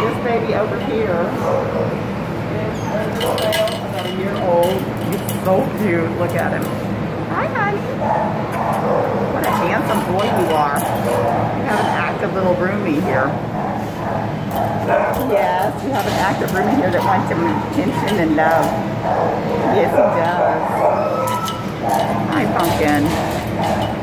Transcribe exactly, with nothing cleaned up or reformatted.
this baby over here is about a year old. He's so cute. Look at him. Hi, honey. What a handsome boy you are. You have an active little roomie here. Yes, you have an active roomie here that wants some attention and love. Yes, he does. Hi, Pumpkin.